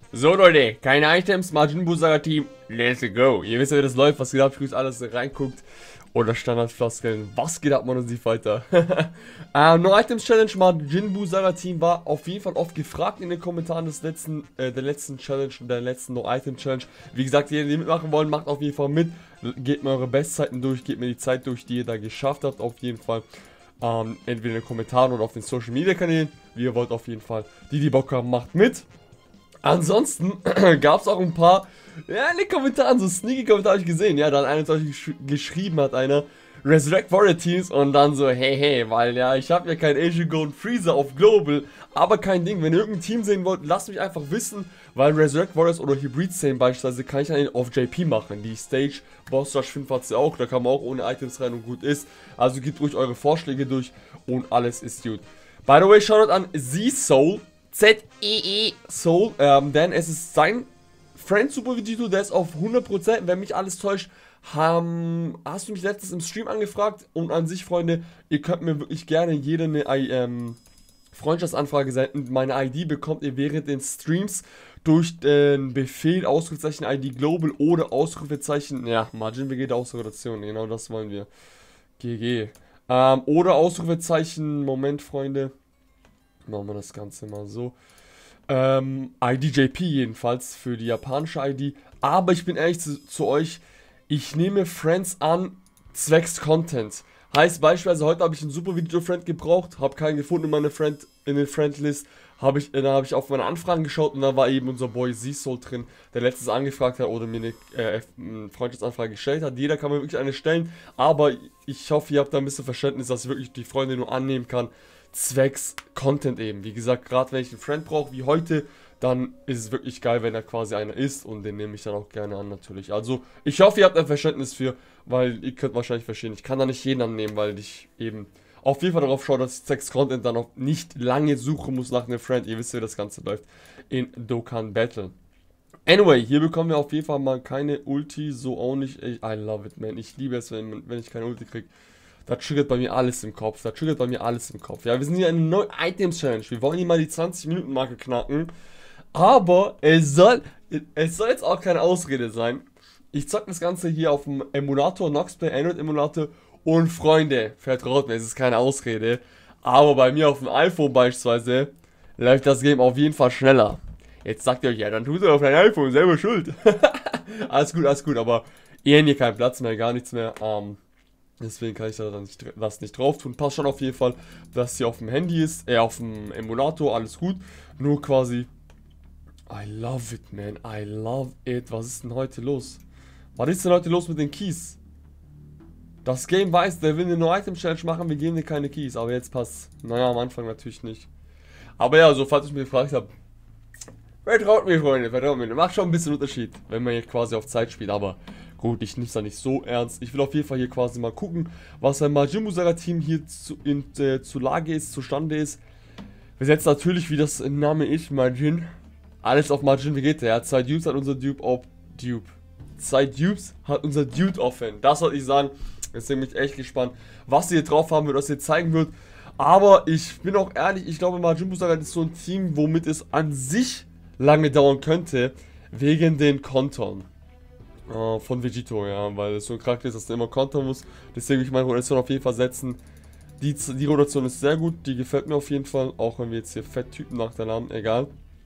So Leute, keine Items, Majin Buu Saga Team, let's go. Ihr wisst ja, wie das läuft, was geht ab, grüßt alles reinguckt. Oder Standardfloskeln, was geht ab, man und sie weiter. No Items Challenge, Majin Buu Saga Team war auf jeden Fall oft gefragt in den Kommentaren der letzten Challenge, der letzten No Item Challenge. Wie gesagt, die mitmachen wollen, macht auf jeden Fall mit. Gebt mir eure Bestzeiten durch, gebt mir die Zeit durch, die ihr da geschafft habt, auf jeden Fall. Entweder in den Kommentaren oder auf den Social Media Kanälen, wie ihr wollt, auf jeden Fall. Die Bock haben, macht mit. Ansonsten gab es auch ein paar, ja, in den Kommentaren, so sneaky Kommentare habe ich gesehen, ja, dann einer zum Beispiel geschrieben hat, einer, Resurrect Warrior Teams und dann so, hey, weil ja, ich habe ja kein Asian Golden Freezer auf Global, aber kein Ding, wenn ihr irgendein Team sehen wollt, lasst mich einfach wissen, weil Resurrect Warriors oder Hybrid Sane beispielsweise kann ich dann auf JP machen, die Stage, Boss Rush 5 hat sie auch, da kann man auch ohne Items rein und gut ist, also gebt ruhig eure Vorschläge durch und alles ist gut. By the way, Shoutout an Z-Soul, Z-E-E Soul, denn es ist sein Friend Super Vegito, der ist auf 100%, wenn mich alles täuscht, hast du mich letztens im Stream angefragt und an sich, Freunde, ihr könnt mir wirklich gerne jede eine Freundschaftsanfrage senden. Meine ID bekommt ihr während den Streams durch den Befehl Ausrufezeichen ID Global oder Ausrufezeichen, ja, Majin Vegeta Ausrotation, genau das wollen wir. GG. Oder Ausrufezeichen, Moment, Freunde. Machen wir das Ganze mal so. IDJP jedenfalls für die japanische ID. Aber ich bin ehrlich zu euch, ich nehme Friends an, zwecks Content. Heißt beispielsweise, heute habe ich einen super Video-Friend gebraucht, habe keinen gefunden in den Friendlist. Dann habe ich auf meine Anfragen geschaut und da war eben unser Boy Z-Soul drin, der letztens angefragt hat oder mir eine Freundschaftsanfrage gestellt hat. Jeder kann mir wirklich eine stellen, aber ich hoffe, ihr habt da ein bisschen Verständnis, dass ich wirklich die Freunde nur annehmen kann. Zwecks Content eben. Wie gesagt, gerade wenn ich einen Friend brauche, wie heute, dann ist es wirklich geil, wenn da quasi einer ist und den nehme ich dann auch gerne an natürlich. Also, ich hoffe, ihr habt ein Verständnis für, weil ihr könnt wahrscheinlich verstehen, ich kann da nicht jeden annehmen, weil ich eben auf jeden Fall darauf schaue, dass ich zwecks Content dann auch nicht lange suchen muss nach einem Friend. Ihr wisst, wie das Ganze läuft in Dokkan Battle. Anyway, hier bekommen wir auf jeden Fall mal keine Ulti, so auch nicht. I love it, man. Ich liebe es, wenn ich keine Ulti kriege. Da triggert bei mir alles im Kopf. Ja, wir sind hier in einer neuen Items-Challenge. Wir wollen hier mal die 20-Minuten-Marke knacken. Aber es soll jetzt auch keine Ausrede sein. Ich zock das Ganze hier auf dem Emulator, Noxplay, Android-Emulator. Und Freunde, vertraut mir, es ist keine Ausrede. Aber bei mir auf dem iPhone beispielsweise läuft das Game auf jeden Fall schneller. Jetzt sagt ihr euch, ja, dann tut ihr auf dein iPhone selber schuld. Alles gut, aber hier keinen Platz mehr, gar nichts mehr. Deswegen kann ich da dann nicht drauf tun. Passt schon auf jeden Fall, dass hier auf dem Handy ist, auf dem Emulator, alles gut. Nur quasi, I love it, man, I love it. Was ist denn heute los? Was ist denn heute los mit den Keys? Das Game weiß, der will eine No-Item-Challenge machen, wir geben dir keine Keys, aber jetzt passt. Naja, am Anfang natürlich nicht. Aber ja, so falls ich mich gefragt habe, vertraut mir, Freunde, vertraut mir. Macht schon ein bisschen Unterschied, wenn man hier quasi auf Zeit spielt, aber gut, ich nehme es da nicht so ernst. Ich will auf jeden Fall hier quasi mal gucken, was ein Majin Buu Saga Team hier zustande ist. Wir setzen natürlich, wie das Name ist, Majin, alles auf Majin Vegeta. Ja, 2 Dupes hat unser Dupe auf Dupe. 2 Dupes hat unser Dude offen. Das wollte ich sagen. Deswegen bin ich echt gespannt, was sie hier drauf haben wird, was sie zeigen wird. Aber ich bin auch ehrlich, ich glaube, Majin Buu Saga ist so ein Team, womit es an sich lange dauern könnte, wegen den Kontern von Vegito, ja, weil es so ein Charakter ist, dass er immer kontern muss. Deswegen will ich meine Rotation auf jeden Fall setzen. Die Rotation ist sehr gut, die gefällt mir auf jeden Fall, auch wenn wir jetzt hier Fetttypen nach der Namen, egal.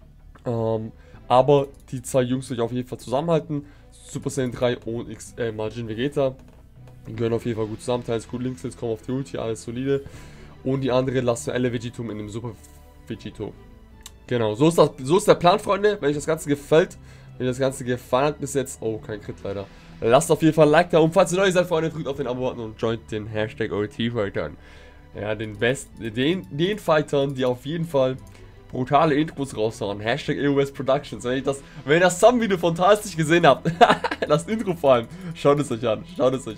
Aber die 2 Jungs will ich auf jeden Fall zusammenhalten. Super Saiyan 3 und Majin Vegeta. Die gehören auf jeden Fall gut zusammen, teils gut links, jetzt kommen auf die Ulti, alles solide. Und die andere lassen wir alle Vegetum in dem Super Vegito. Genau, so ist der Plan, Freunde. Wenn euch das Ganze gefällt, wenn euch das Ganze gefallen hat bis jetzt, oh, kein Crit leider. Lasst auf jeden Fall ein Like da und falls ihr neu seid, Freunde, drückt auf den Abo-Button und joint den Hashtag OT-Fightern. Ja, den Fightern, die auf jeden Fall brutale Intros raushauen. Hashtag EOS Productions. Wenn ihr das Sum-Video von Tals nicht gesehen habt, das Intro vor allem, schaut es euch an.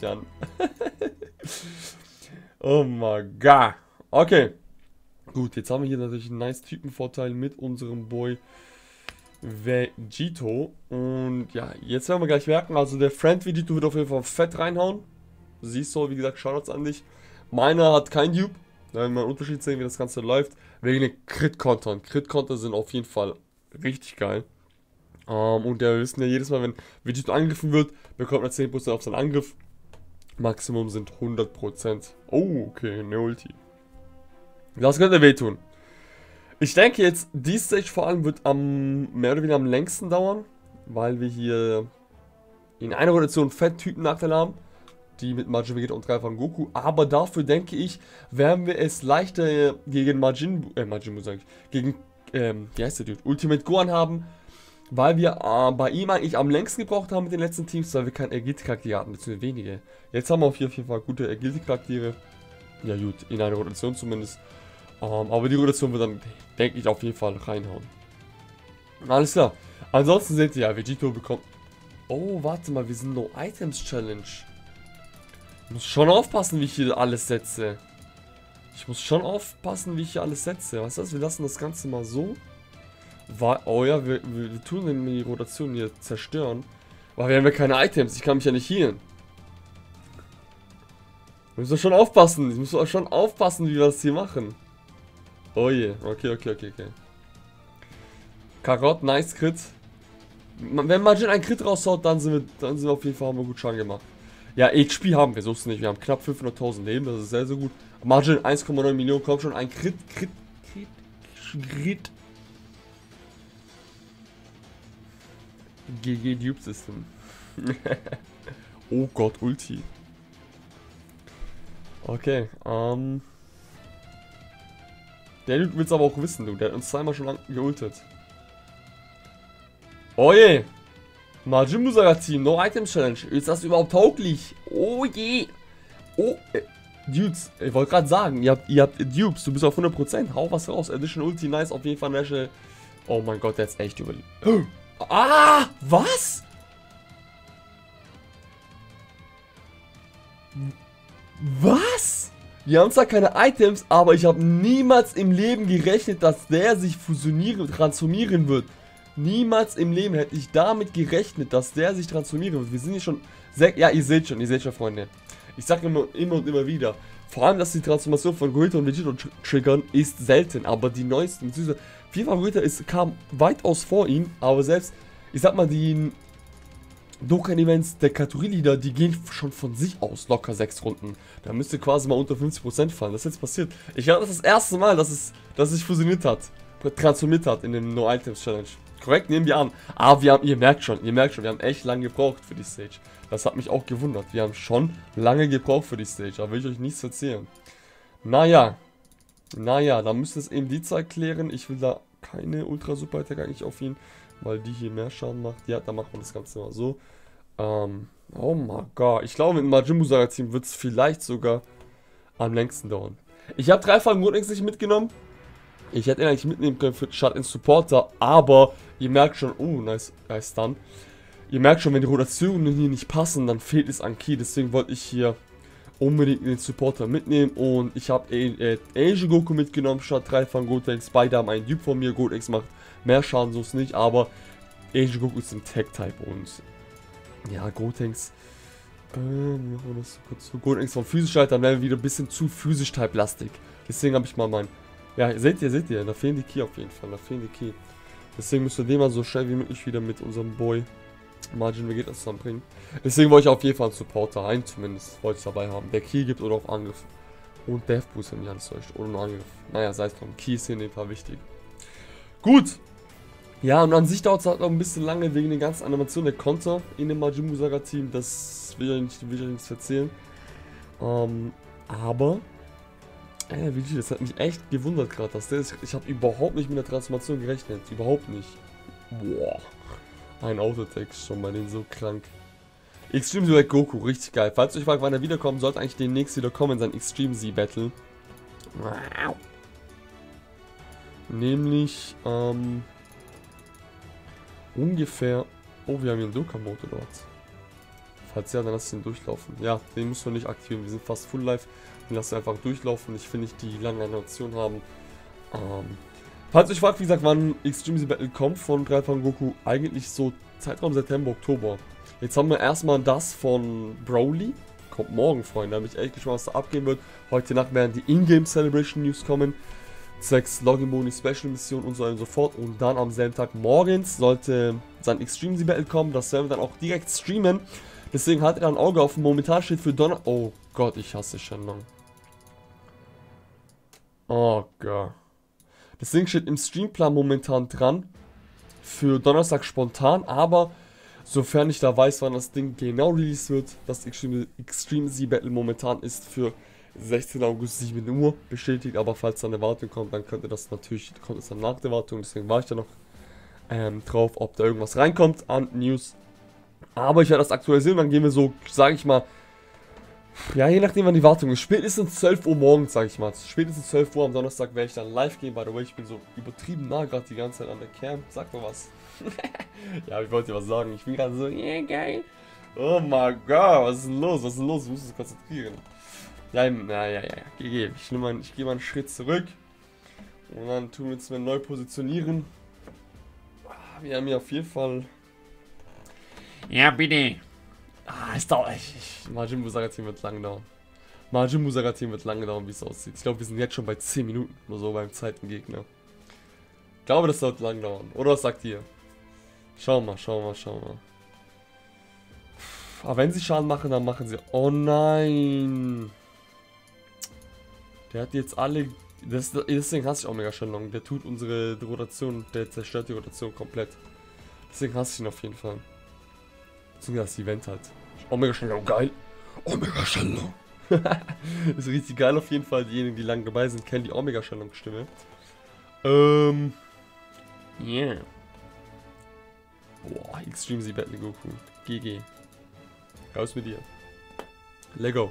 Oh mein Gott. Okay. Gut, jetzt haben wir hier natürlich einen nice Typenvorteil mit unserem Boy Vegito. Und ja, jetzt werden wir gleich merken, also der Friend Vegito wird auf jeden Fall fett reinhauen. Siehst du, wie gesagt, Shoutouts an dich. Meiner hat kein Dupe. Da werden wir einen Unterschied sehen, wie das Ganze läuft. Wegen den Crit-Kontern. Crit-Konter sind auf jeden Fall richtig geil. Und wir wissen ja, jedes Mal, wenn Vegito angegriffen wird, bekommt er 10% auf seinen Angriff. Maximum sind 100%. Oh, okay, eine Ulti. Das könnte wehtun. Ich denke jetzt, die Stage vor allem wird mehr oder weniger am längsten dauern, weil wir hier in einer Rotation Fett-Typen-Nachteile haben, die mit Majin Vegeta und 3 von Goku, aber dafür denke ich, werden wir es leichter gegen Majin Buu sag ich, gegen, wie heißt der Dude, Ultimate Gohan haben, weil wir bei ihm eigentlich am längsten gebraucht haben mit den letzten Teams, weil wir keine Agility-Charaktere hatten, beziehungsweise wenige. Jetzt haben wir auf jeden Fall gute Agility-Charaktere, ja gut, in einer Rotation zumindest, aber die Rotation wird dann, denke ich, auf jeden Fall reinhauen. Alles klar, ansonsten seht ihr ja, Vegito bekommt, oh, warte mal, wir sind No Items Challenge. Ich muss schon aufpassen, wie ich hier alles setze. Was ist das? Wir lassen das Ganze mal so. Oh ja, wir tun die Rotation hier zerstören. Weil wir haben ja keine Items. Ich kann mich ja nicht healen. Ich muss schon aufpassen. Wie wir das hier machen. Oh je. Okay. Karot, nice Crit. Wenn Majin einen Crit raushaut, dann sind wir auf jeden Fall, haben wir gut Schaden gemacht. Ja, HP haben wir, so ist es nicht. Wir haben knapp 500.000 Leben, das ist sehr, sehr gut. Margin 1,9 Millionen, kommt schon ein Crit. GG Dupe System. Oh Gott, Ulti. Okay, der Dude will's aber auch wissen, du. Der hat uns zweimal schon lang geultet. Oh je. Majin Buu Saga Team, No Item Challenge. Ist das überhaupt tauglich? Oh je. Oh, Dudes, ich wollte gerade sagen, ihr habt Dupes, du bist auf 100%. Hau was raus. Edition Ulti, nice, auf jeden Fall National. Oh mein Gott, der ist echt überlebt. Ah, was? Was? Wir haben zwar keine Items, aber ich habe niemals im Leben gerechnet, dass der sich transformieren wird. Niemals im Leben hätte ich damit gerechnet, dass der sich transformieren wird. Wir sind hier schon... Ja, ihr seht schon, Freunde. Ich sage immer und immer wieder. Vor allem, dass die Transformation von Goku und Vegito triggern, ist selten. Aber die neuesten, beziehungsweise FIFA Goku kam weitaus vor ihm. Aber selbst, ich sag mal, die Dokkan-Events der Kategorie-Leader, die gehen schon von sich aus locker 6 Runden. Da müsste quasi mal unter 50% fallen. Das ist jetzt passiert. Ich glaube, das ist das erste Mal, dass es sich fusioniert hat. Transformiert hat in den No Items Challenge. Korrekt, nehmen wir an. Aber ihr merkt schon, wir haben echt lange gebraucht für die Stage. Das hat mich auch gewundert. Wir haben schon lange gebraucht für die Stage. Da will ich euch nichts erzählen. Naja, da müsste es eben die Zeit klären. Ich will da keine Ultra-Super-Attack eigentlich auf ihn, weil die hier mehr Schaden macht. Ja, da macht man das Ganze mal so. Oh mein Gott. Ich glaube, mit dem Majin Buu Saga Team wird es vielleicht sogar am längsten dauern. Ich habe 3 Folgen Grundex nicht mitgenommen. Ich hätte ihn eigentlich mitnehmen können für Shut-in Supporter, aber ihr merkt schon, oh, nice Stun. Ihr merkt schon, wenn die Rotationen hier nicht passen, dann fehlt es an Ki. Deswegen wollte ich hier unbedingt den Supporter mitnehmen. Und ich habe Asian Goku mitgenommen, statt 3 von Gotenks. Beide haben einen Dupe von mir. Gotenks macht mehr Schaden, so ist nicht. Aber Asian Goku ist ein Tech-Type. Und ja, Gotenks. Machen wir das kurz so. Gotenks von physisch halt, dann werden wir wieder ein bisschen zu physisch-Type-lastig. Deswegen habe ich mal meinen. Ja, seht ihr, da fehlen die Ki auf jeden Fall. Deswegen müssen wir den mal so schnell wie möglich wieder mit unserem Boy Majin Vegeta zusammenbringen. Deswegen wollte ich auf jeden Fall einen Supporter, einen zumindest, wollte ich dabei haben, der Ki gibt oder auf Angriff. Und Death Boost, wenn mich alles täuscht, oder nur Angriff. Naja, sei es drum, Ki ist hier in dem Fall wichtig. Gut. Ja, und an sich dauert es halt noch ein bisschen lange wegen den ganzen Animationen der Konter in dem Majin Buu Saga Team. Das will ich nichts erzählen. Aber... das hat mich echt gewundert gerade, dass der ist. Ich habe überhaupt nicht mit der Transformation gerechnet. Überhaupt nicht. Boah. Ein Autotech schon mal, den so krank. Extreme Z Goku, richtig geil. Falls ihr euch fragt, wann er wiederkommt, sollte eigentlich demnächst wieder kommen, sein Extreme Z Battle. Wow. Nämlich, ungefähr. Oh, wir haben hier einen Dokkan-Mode dort. Falls ja, dann lasst ihn durchlaufen. Ja, den müssen wir nicht aktivieren. Wir sind fast full live. Den lassen wir einfach durchlaufen. Ich finde nicht die lange Animation haben. Falls euch fragt, wie gesagt, wann Extreme Z Battle kommt von 3 von Goku, eigentlich so Zeitraum September, Oktober. Jetzt haben wir erstmal das von Broly. Kommt morgen, Freunde. Da bin ich echt gespannt, was da abgehen wird. Heute Nacht werden die Ingame Celebration News kommen. Zwecks Login Boni Special Mission und so weiter und so fort. Und dann am selben Tag morgens sollte sein Extreme Battle kommen. Das werden wir dann auch direkt streamen. Deswegen haltet da ein Auge auf. Momentan steht für Donner... Oh Gott, ich hasse Shenlong. Oh Gott. Deswegen steht im Streamplan momentan dran. Für Donnerstag spontan, aber... Sofern ich da weiß, wann das Ding genau released wird, das Extreme Z Battle momentan ist für 16. August 7 Uhr bestätigt, aber falls da eine Wartung kommt, dann kommt es dann nach der Wartung, deswegen war ich da noch drauf, ob da irgendwas reinkommt an News. Aber ich werde das aktualisieren, dann gehen wir so, sage ich mal, ja, je nachdem wann die Wartung ist, spätestens 12 Uhr morgens, sage ich mal, spätestens 12 Uhr am Donnerstag werde ich dann live gehen, by the way, ich bin so übertrieben nah gerade die ganze Zeit an der Cam, sag mal was. Ja, ich wollte dir was sagen. Ich bin gerade so, yeah, geil. Oh mein Gott, was ist denn los? Was ist denn los? Du musst dich konzentrieren. Ja, GG. Ich gehe mal einen Schritt zurück. Und dann tun wir uns mal neu positionieren. Wir haben hier auf jeden Fall. Ja, bitte. Es dauert echt. Majin Buu Saga Team wird lange dauern. Majin Buu Saga Team wird lange dauern, wie es aussieht. Ich glaube, wir sind jetzt schon bei 10 Minuten oder so beim zweiten Gegner. Ich glaube, das wird lang dauern. Oder was sagt ihr? Schauen wir mal. Aber wenn sie Schaden machen, dann machen sie... Oh nein! Der hat jetzt alle... Deswegen hasse ich Omega Shenlong. Der tut unsere Rotation, der zerstört die Rotation komplett. Deswegen hasse ich ihn auf jeden Fall. Beziehungsweise das Event halt. Omega Shenlong, geil! Omega Shenlong! Ist richtig geil auf jeden Fall. Diejenigen, die lange dabei sind, kennen die Omega Shenlong Stimme. Yeah. Boah, Extreme Z Battle Goku. GG. Raus mit dir. Lego.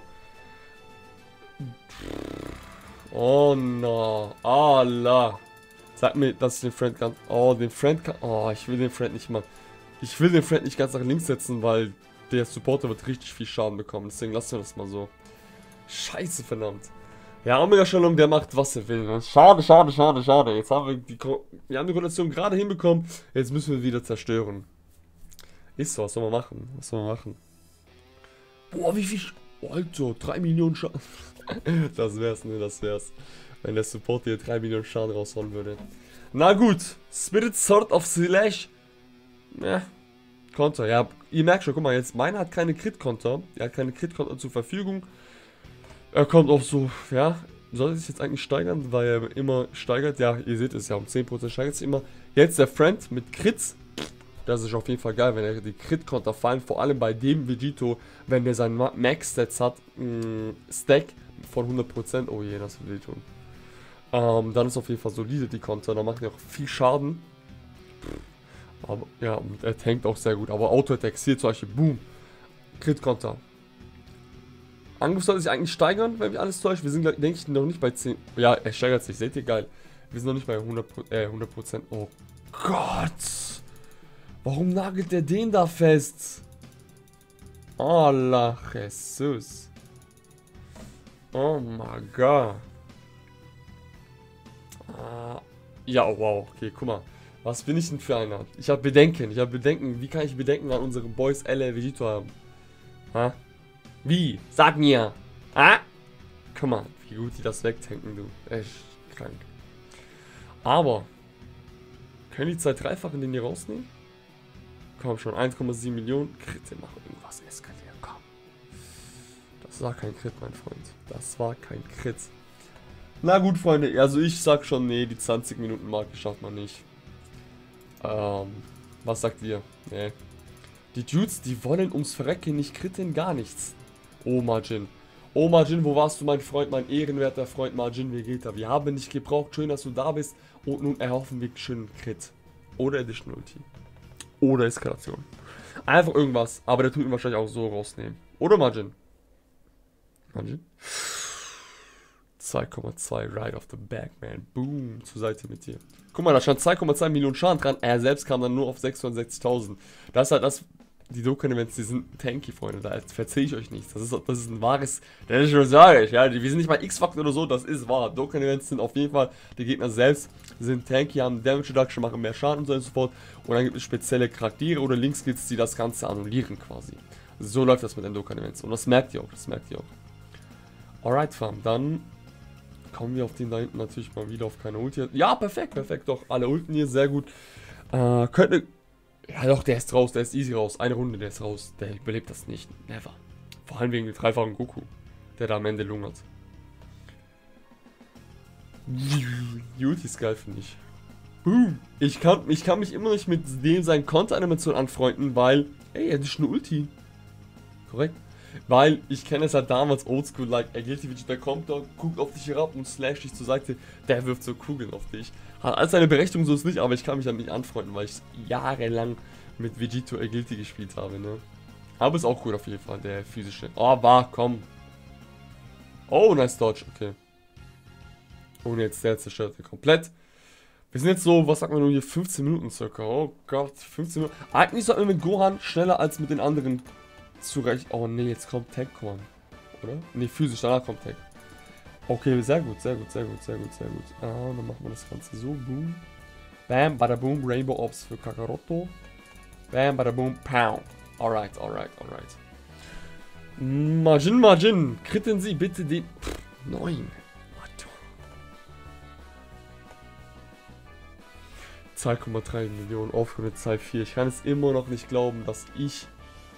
Oh no. Allah. Sag mir, dass ich den Friend kann. Oh, den Friend kann. Oh, ich will den Friend nicht mal. Ich will den Friend nicht ganz nach links setzen, weil der Supporter wird richtig viel Schaden bekommen. Deswegen lassen wir das mal so. Scheiße, verdammt. Ja, Omega Shenlong, der macht, was er will. Schade. Jetzt haben wir wir haben die Rotation gerade hinbekommen. Jetzt müssen wir wieder zerstören. Ist so, was soll man machen? Boah, wie viel... Alter, 3 Millionen Schaden. Das wär's. Wenn der Support hier 3 Millionen Schaden rausholen würde. Na gut. Spirit Sword of Slash. Ja. Konter. Ja, ihr merkt schon, guck mal, jetzt meiner hat keine Crit-Konter. Er hat keine Crit-Konter zur Verfügung. Er kommt auch so, ja, sollte sich jetzt eigentlich steigern, weil er immer steigert. Ja, ihr seht es ja, um 10% steigert sich immer. Jetzt der Friend mit Crits. Das ist auf jeden Fall geil, wenn er die Crit-Konter fallen. Vor allem bei dem Vegito, wenn der seinen Max-Stats hat, Stack von 100%. Oh je, das wird wehtun. Dann ist auf jeden Fall solide die Konter. Dann macht er auch viel Schaden. Aber, ja, und er tankt auch sehr gut. Aber Auto-Attacks hier zum Beispiel, boom. Crit-Konter. Angriff sollte sich eigentlich steigern, wenn wir alles täuschen. Wir sind, denke ich, noch nicht bei 10. Ja, er steigert sich, seht ihr, geil. Wir sind noch nicht bei 100%. Oh Gott. Warum nagelt der den da fest? Oh la Jesus. Oh mein Gott. Ja, oh, wow. Okay, guck mal. Was bin ich denn für einer? Ich habe Bedenken. Wie kann ich Bedenken an unsere Boys LL Vegito haben? Ha? Wie? Sag mir! Ah? Guck mal, wie gut die das wegtanken, du. Echt krank. Aber, können die 2-3-fachen den hier rausnehmen? Komm schon, 1,7 Millionen. Kritte machen irgendwas eskalieren, komm. Das war kein Crit, mein Freund. Das war kein Crit. Na gut, Freunde, also ich sag schon, nee, die 20 Minuten Marke schafft man nicht. Was sagt ihr? Nee. Die Dudes, die wollen ums Verrecken nicht kritten, gar nichts. Oh Majin. Oh Majin, wo warst du, mein Freund, mein ehrenwerter Freund Majin Vegeta? Wir haben dich gebraucht, schön, dass du da bist. Und nun erhoffen wir schön Crit. Oder Additional Ulti. Oder Eskalation. Einfach irgendwas, aber der tut ihn wahrscheinlich auch so rausnehmen. Oder Majin? Majin? 2,2 right off the back, man. Boom, zur Seite mit dir. Guck mal, da stand 2,2 Millionen Schaden dran. Er selbst kam dann nur auf 660.000. Das ist halt das... Die Dokkan-Events, die sind tanky, Freunde, da verzähle ich euch nichts. Das ist ein wahres, das ist schon sage ich, ja, wir sind nicht mal X-Factor oder so, das ist wahr. Dokkan-Events sind auf jeden Fall, die Gegner selbst sind tanky, haben Damage Reduction, machen mehr Schaden und so und so fort. Und dann gibt es spezielle Charaktere oder Linkskills, die das Ganze annullieren quasi. So läuft das mit den Dokkan-Events und das merkt ihr auch, Alright, Fam, dann kommen wir auf den da hinten natürlich mal wieder auf keine Ulti. Ja, perfekt, doch, alle Ulten hier, sehr gut. Könnte Ja doch, der ist raus, der ist easy raus. Eine Runde, der ist raus. Der überlebt das nicht. Never. Vor allem wegen dem dreifachen Goku, der da am Ende lungert. Ulti ist geil, finde ich. Ich kann mich immer nicht mit dem seinen Konteranimation anfreunden, weil... Ey, er ist eine Ulti. Korrekt. Weil ich kenne es halt damals oldschool, like, Agility Vegeta kommt da, guckt auf dich herab und slasht dich zur Seite, der wirft so Kugeln auf dich. Hat alles seine Berechtigung, so ist nicht, aber ich kann mich damit nicht anfreunden, weil ich jahrelang mit Vegito Agility gespielt habe, ne. Aber ist auch gut auf jeden Fall, der physische. Oh, war, komm. Oh, nice Dodge, okay. Und jetzt der zerstört komplett. Wir sind jetzt so, was sagt man nur hier, 15 Minuten circa. Oh Gott, 15 Minuten. Eigentlich sollten wir mit Gohan schneller als mit den anderen zurecht. Oh ne, jetzt kommt Tech-Korn. Oder? Ne, physisch, danach kommt Tech. Okay, sehr gut, sehr gut, sehr gut, sehr gut, sehr gut. Ah, dann machen wir das Ganze so. Boom. Bam, bada boom, Rainbow Ops für Kakaroto. Bam, bada boom, pow. Alright, alright, alright. Majin, kritten Sie bitte den... 9. 2,3 Millionen aufgehört, Zahl 4. Ich kann es immer noch nicht glauben, dass ich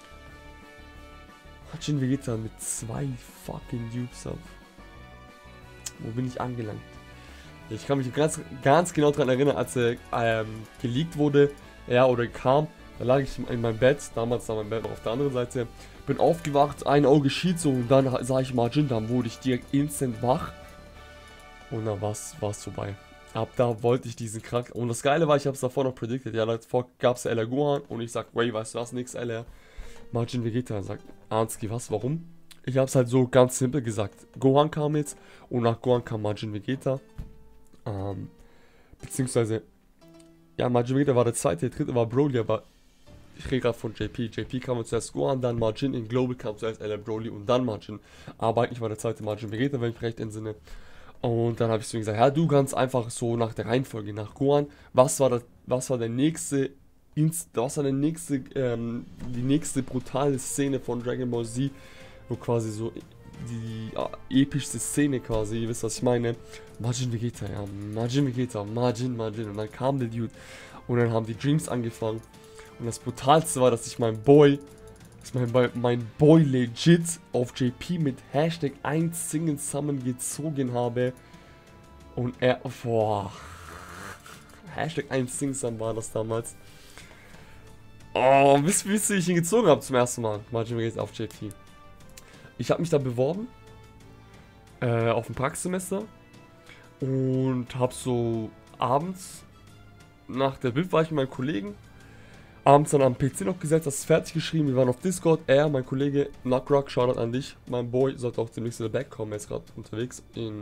Majin Vegeta mit 2 fucking Dupes habe. Wo bin ich angelangt? Ich kann mich ganz genau daran erinnern, als er geleakt wurde, ja, oder kam. Da lag ich in meinem Bett, damals war mein Bett noch auf der anderen Seite. Bin aufgewacht, ein Auge schied so und dann sah ich Majin, dann wurde ich direkt instant wach. Und dann war es vorbei. Ab da wollte ich diesen Charakter. Und das Geile war, ich habe es davor noch predicted. Ja, davor gab es LR Gohan und ich sag, wey, weißt du was, nix LR. Majin Vegeta sagt, Anski, was, warum? Ich habe es halt so ganz simpel gesagt. Gohan kam jetzt und nach Gohan kam Majin Vegeta. Beziehungsweise, ja, Majin Vegeta war der zweite, der dritte war Broly, aber ich rede gerade von JP. JP kam zuerst Gohan, dann Majin, in Global kam zuerst LR Broly und dann Majin. Aber eigentlich war der zweite Majin Vegeta, wenn ich recht entsinne. Und dann habe ich so gesagt, ja, du kannst einfach so nach der Reihenfolge, nach Gohan, was war die nächste brutale Szene von Dragon Ball Z, wo quasi so die epischste Szene quasi, ihr wisst, was ich meine, Majin Vegeta, ja, Majin Vegeta, Majin, und dann kam der Dude und dann haben die Dreams angefangen und das Brutalste war, dass ich mein Boy legit auf JP mit Hashtag 1 Single Summon gezogen habe. Und er, boah. Hashtag 1 Single Summon war das damals. Oh, wisst ihr, wie ich ihn gezogen habe zum ersten Mal? Majin Vegeta auf JP. Ich habe mich da beworben. Auf dem Praxissemester. Und habe so abends, nach der Bild war ich mit meinem Kollegen. Abends dann am PC noch gesetzt, das ist fertig geschrieben, wir waren auf Discord, mein Kollege Knockrock, Shoutout an dich, mein Boy sollte auch demnächst wieder backkommen, er ist gerade unterwegs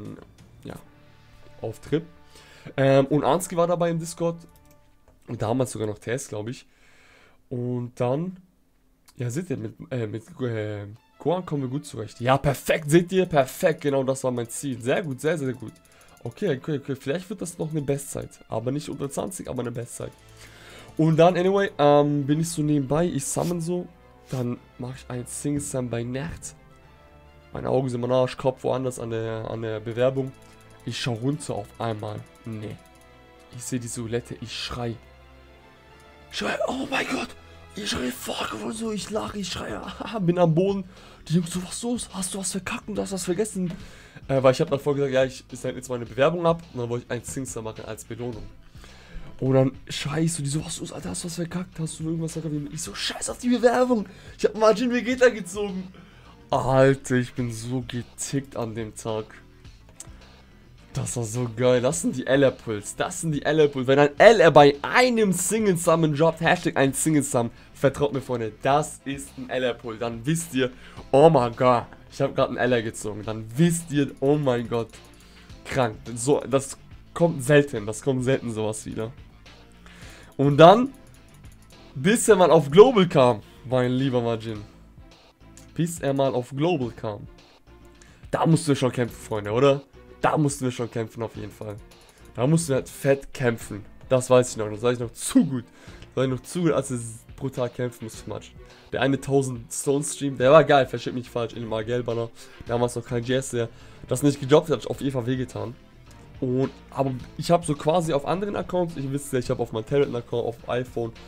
auf Trip. Und Anski war dabei im Discord, und damals sogar noch TS, glaube ich. Und dann, ja, seht ihr, mit Gohan kommen wir gut zurecht. Ja, perfekt, seht ihr, perfekt, genau das war mein Ziel, sehr gut, sehr, sehr gut. Okay, vielleicht wird das noch eine Bestzeit, aber nicht unter 20, aber eine Bestzeit. Und dann, anyway, bin ich so nebenbei, ich summon so, dann mache ich einen Single Summon bei Nacht. Meine Augen sind im Arsch, Kopf woanders an der Bewerbung. Ich schaue runter auf einmal. Nee. Ich sehe die Silhouette, ich schrei. Oh mein Gott! Ich schreie, fuck, und so, ich lache, ich schreie, bin am Boden. Die Jungs so, was los? Hast du was verkackt und hast was vergessen? Weil ich habe davor gesagt, ja, ich sende jetzt meine Bewerbung ab und dann wollte ich einen Single Summon machen als Belohnung. Und dann schrei ich so, die so, was los, Alter, hast du was verkackt? Hast du irgendwas verkackt? Ich so, scheiß auf die Bewerbung. Ich hab Majin Vegeta gezogen. Alter, ich bin so getickt an dem Tag. Das war so geil. Das sind die LR-Pulls. Wenn ein LR bei einem Single Summon droppt, Hashtag ein Single Summon, vertraut mir, Freunde, das ist ein LR-Pull. Dann wisst ihr, oh mein Gott, ich habe gerade einen LR gezogen. Dann wisst ihr, oh mein Gott, krank. So, das kommt selten sowas wieder. Und dann, bis er mal auf Global kam, mein lieber Majin. Bis er mal auf Global kam. Da mussten wir schon kämpfen, Freunde, oder? Da mussten wir schon kämpfen, auf jeden Fall. Da mussten wir halt fett kämpfen. Das weiß ich noch, das weiß ich noch zu gut. Als er brutal kämpfen musste für Majin. Der eine 1000 Stone Stream, der war geil, versteht mich falsch, in dem Gelbanner. Damals noch kein JS, der das nicht gedroppt hat, auf jeden Fall wehgetan. Aber ich habe so quasi auf anderen Accounts, ich wisst ja, ich habe auf meinem Tablet einen Account, auf iPhone,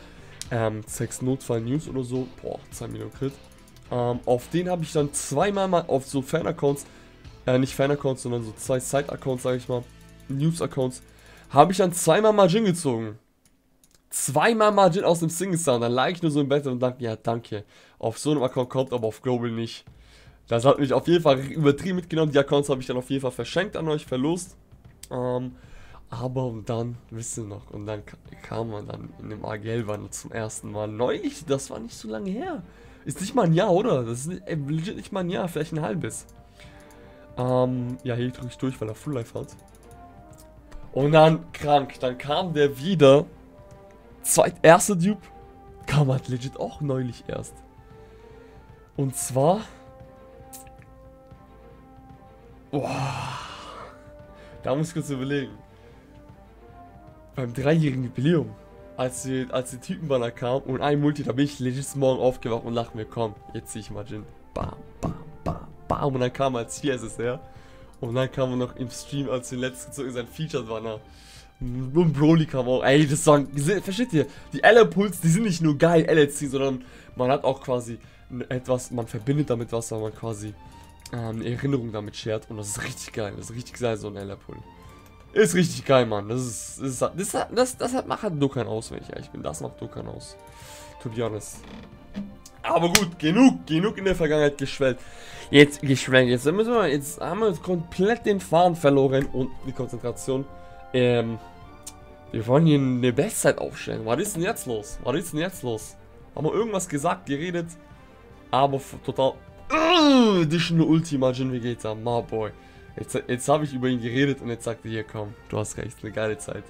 Zwecks Notfall News oder so. Boah, 2 Millionen Crit. Auf den habe ich dann zweimal mal auf so Fan-Accounts, nicht Fan-Accounts, sondern so 2 Side-Accounts, sage ich mal, News-Accounts, habe ich dann zweimal Margin gezogen. Zweimal Margin aus dem Single-Star. Dann lag ich nur so im Bett und dachte, ja, danke. Auf so einem Account kommt, aber auf Global nicht. Das hat mich auf jeden Fall übertrieben mitgenommen. Die Accounts habe ich dann auf jeden Fall verschenkt an euch, verlost. Aber dann, wisst ihr noch, und dann kam man dann in dem AGL-Wandel zum ersten Mal. Neulich, das war nicht so lange her. Ist nicht mal ein Jahr, oder? Das ist legit nicht mal ein Jahr, vielleicht ein halbes. Ja, hier drücke ich durch, weil er Full Life hat. Und dann krank, dann kam der wieder. Erste Dupe kam halt legit auch neulich erst. Und zwar... Boah. Da muss ich kurz überlegen. Beim 3-jährigen Jubiläum, als die Typenbanner kam und ein Multi, da bin ich legit morgen aufgewacht und dachte mir, komm, jetzt zieh ich mal Jin. Bam, bam, bam, bam. Und dann kam als hier SSR. Und dann kam er noch im Stream, als den letzten gezogen sein Featured-Banner. Und Broly kam auch. Ey, das war, versteht ihr? Die LR-Puls, die sind nicht nur geil LLC, sondern man hat auch quasi etwas, man verbindet damit was, weil man quasi eine Erinnerung damit shared. Und das ist richtig geil. Das ist richtig geil, so ein LR-Pull. Ist richtig geil, Mann. Das macht halt Dokkan aus, wenn ich ehrlich bin. Das macht Dokkan aus. To be honest. Aber gut, genug in der Vergangenheit geschwellt. Jetzt haben wir komplett den Faden verloren und die Konzentration. Wir wollen hier eine Bestzeit aufstellen. Was ist denn jetzt los? Haben wir irgendwas gesagt, geredet? Aber total... Additional Ultima Jin Vegeta, my boy. Jetzt habe ich über ihn geredet und jetzt sagt er hier, komm, du hast recht, eine geile Zeit.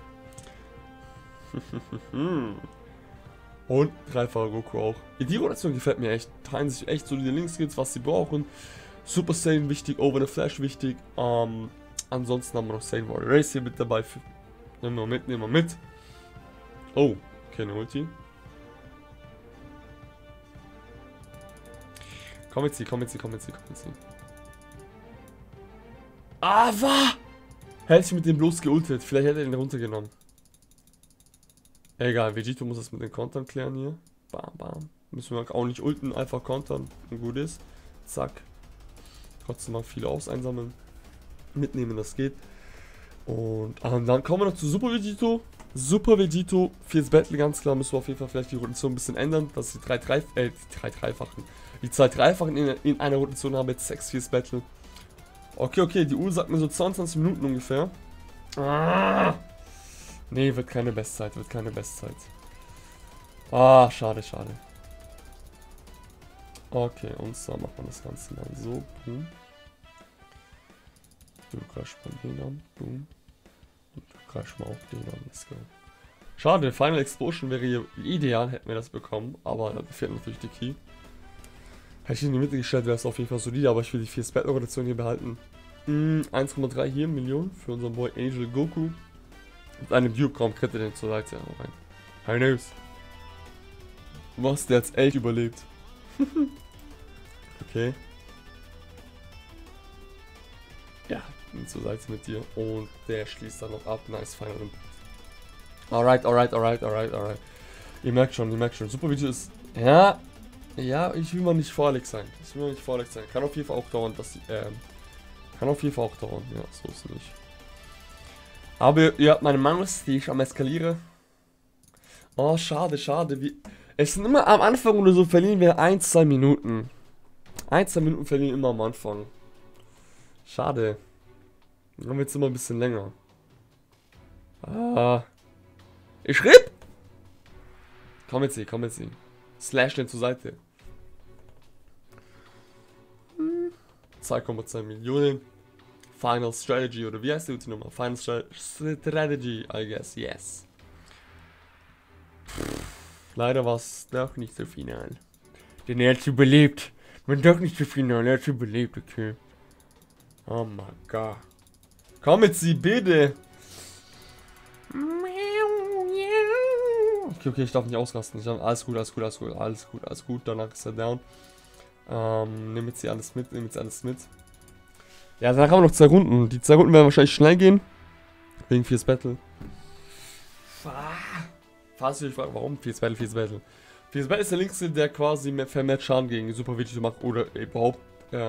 Und dreifacher Goku auch. Die Rotation gefällt mir echt. Teilen sich echt solide Linkskills, was sie brauchen. Super Saiyan wichtig, Over the Flash wichtig. Ansonsten haben wir noch Saiyan Warrior Race hier mit dabei. Nehmen wir mit. Oh, keine Ulti. Komm jetzt. Aber! Hätte ich mit dem bloß geultet. Vielleicht hätte er ihn runtergenommen. Egal, Vegito muss das mit den Kontern klären hier. Bam, bam. Müssen wir auch nicht ulten, einfach kontern. Und gut ist. Zack. Trotzdem mal viele Aufs einsammeln. Mitnehmen, das geht. Und dann kommen wir noch zu Super Vegito. Super Vegito, fürs Battle ganz klar müssen wir auf jeden Fall vielleicht die Rotation ein bisschen ändern, dass die zwei Dreifachen in einer Rotation haben jetzt 6 fürs Battle. Okay, die Uhr sagt mir so 22 Minuten ungefähr. Nee, wird keine Bestzeit. Schade. Okay, und zwar macht man das Ganze mal so. Boom. Du greifst mal den an. Boom. Und du greifst mal auch den an. Let's go. Schade, Final Explosion wäre hier ideal, hätten wir das bekommen. Aber da fehlt natürlich die Key. Hätte ich in die Mitte gestellt, wäre es auf jeden Fall solide, aber ich will die 4 Battle-Rotation hier behalten. 1,3 hier Millionen für unseren Boy Angel Goku. Mit einem Duke-Raum kriegt er den zur Seite rein. High News. Was, der hat's echt überlebt. Okay. Ja, zur Seite mit dir. Und der schließt dann noch ab. Nice, Final Impact. Alright. Ihr merkt schon. Super Video ist... Ja, ich will mal nicht voreilig sein. Kann auf jeden Fall auch dauern, ja, so ist es nicht. Aber ihr habt meine Mangos, die ich am eskaliere. Oh, schade. Es sind immer am Anfang oder so, verlieren wir 1-2 Minuten. 1-2 Minuten verlieren immer am Anfang. Schade. Dann haben wir jetzt immer ein bisschen länger. Ich schrieb! Komm jetzt. Slash den zur Seite. 2,2 Millionen. Final Strategy, oder wie heißt die Ulti-Nummer? Final Strategy, I guess, yes. Leider war es doch nicht so final. Denn er hat überlebt. Man doch nicht so final, er hat überlebt, okay. Oh mein Gott. Komm jetzt, sie bitte. Okay, ich darf nicht ausrasten. Alles gut. Danach ist er down. Nimm jetzt hier alles mit. Ja, danach haben wir noch 2 Runden. Die 2 Runden werden wahrscheinlich schnell gehen. Wegen fürs Battle. Falls ihr euch fragt, warum Fierce Battle? Fierce Battle ist der Linkste, der quasi mehr vermehrt Schaden gegen Super Vegito macht oder überhaupt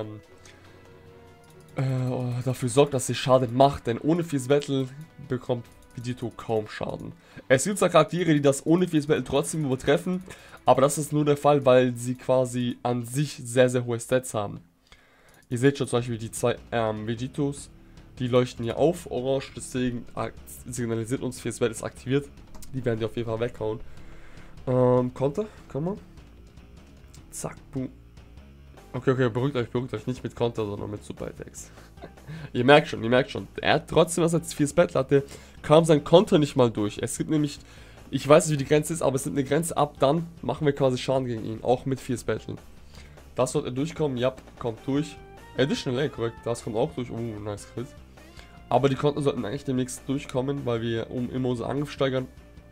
dafür sorgt, dass sie Schaden macht, denn ohne Fierce Battle bekommt Vegito kaum Schaden. Es gibt zwar Charaktere, die das ohne Fierce Battle trotzdem übertreffen, aber das ist nur der Fall, weil sie quasi an sich sehr, sehr hohe Stats haben. Ihr seht schon zum Beispiel die zwei Vegitos, die leuchten hier auf, orange, deswegen signalisiert uns, Fierce Battle ist aktiviert. Die werden die auf jeden Fall weghauen. Konter, komm mal. Zack, boom. Okay, beruhigt euch nicht mit Konter, sondern mit Super Attacks. ihr merkt schon. Er hat trotzdem, was er jetzt Fierce Battle hatte, kam sein Konter nicht mal durch. Es gibt nämlich, ich weiß nicht, wie die Grenze ist, aber es gibt eine Grenze, ab dann machen wir quasi Schaden gegen ihn, auch mit Fierce Battle. Das wird er durchkommen, ja, kommt durch. Additional, korrekt, das kommt auch durch. Oh, nice Crit. Aber die Konter sollten eigentlich demnächst durchkommen, weil wir immer unser Angriff steigern.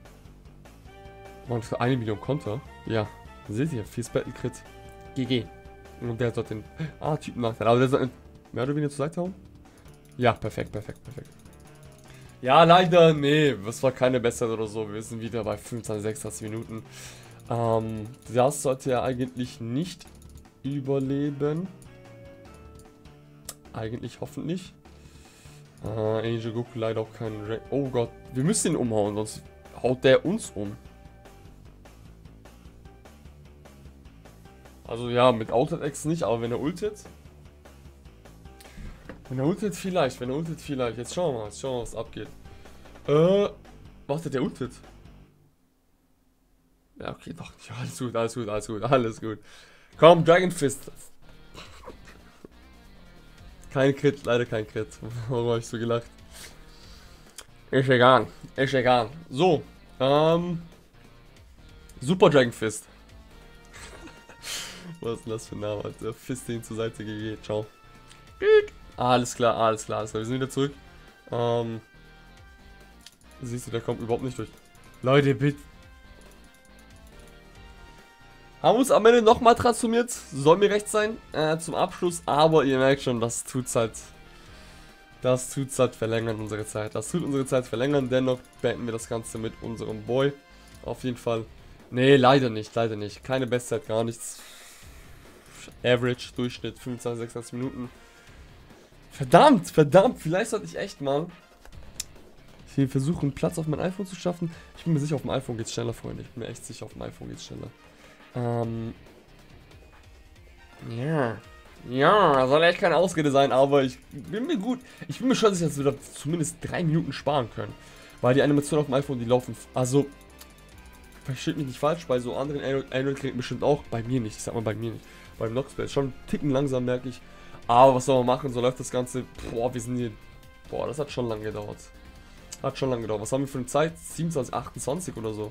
Man, für 1 Million Konter. Ja, seht ihr, Fierce Battle Crit. GG. Und der sollte den. Typen Nachteil. Aber der sollte mehr oder weniger zur Seite hauen. Ja, perfekt. Ja, leider, nee, das war keine bessere oder so. Wir sind wieder bei 25, 26 Minuten. Das sollte er eigentlich nicht überleben. Eigentlich hoffentlich. Angel Goku leider auch keinen Rank. Oh Gott, wir müssen ihn umhauen, sonst haut der uns um. Also ja, mit Outlet-X nicht, aber wenn er ultet. Vielleicht. Jetzt schauen wir mal, was abgeht. Was hat der ultet? Ja, okay, doch. Ja, alles gut. Komm, Dragon Fist. Kein Crit, leider kein Crit. Warum habe ich so gelacht? Ist egal. So, Super Dragon Fist. Was ist denn das für ein Name, Alter? Fist den zur Seite gegeben. Ciao. Alles klar. Wir sind wieder zurück. Siehst du, der kommt überhaupt nicht durch. Leute, bitte. Haben wir uns am Ende nochmal transformiert. Soll mir recht sein. Zum Abschluss. Aber ihr merkt schon, das tut's halt verlängern unsere Zeit. Dennoch beenden wir das Ganze mit unserem Boy. Auf jeden Fall. Nee, leider nicht. Keine Bestzeit, gar nichts. Average, Durchschnitt, 25, 26 Minuten. Verdammt. Vielleicht sollte ich echt mal hier versuchen, Platz auf mein iPhone zu schaffen. Ich bin mir sicher, auf dem iPhone geht's schneller, Freunde. Ich bin mir echt sicher, auf dem iPhone geht's schneller. Ja, soll echt keine Ausrede sein, aber ich bin mir schon sicher, dass wir da zumindest 3 Minuten sparen können. Weil die Animationen auf dem iPhone, die laufen, also, versteht mich nicht falsch, bei so anderen Android-Geräten bestimmt auch, bei mir nicht, beim Noxplay ist schon einen Ticken langsam, merke ich, aber was soll man machen, so läuft das Ganze, wir sind hier, das hat schon lange gedauert, was haben wir für eine Zeit, 27, 28 oder so.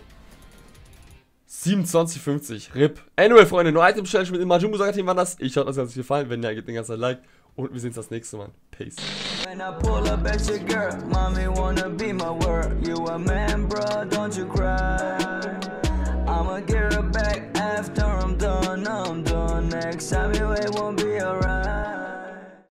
27,50. RIP. Anyway, Freunde, nur Item Challenge mit dem Majin Buu Saga Team war das. Ich hoffe, das hat euch gefallen. Wenn ja, gebt den ganzen Like. Und wir sehen uns das nächste Mal. Peace. When I pull up at your girl, mommy wanna be my word. You a man, bro, don't you cry. I'ma get her back after I'm done. Next time you won't